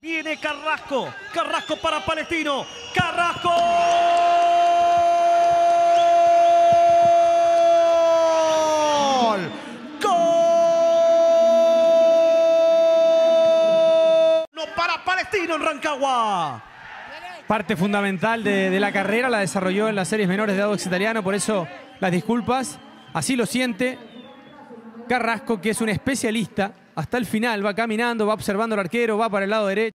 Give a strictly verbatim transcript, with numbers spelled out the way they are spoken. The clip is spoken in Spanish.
Viene Carrasco, Carrasco para Palestino, Carrasco. ¡Gol! ¡Gol! No para Palestino en Rancagua. Parte fundamental de, de la carrera la desarrolló en las series menores de Audax Italiano, por eso las disculpas. Así lo siente Carrasco, que es un especialista. Hasta el final va caminando, va observando al arquero, va para el lado derecho.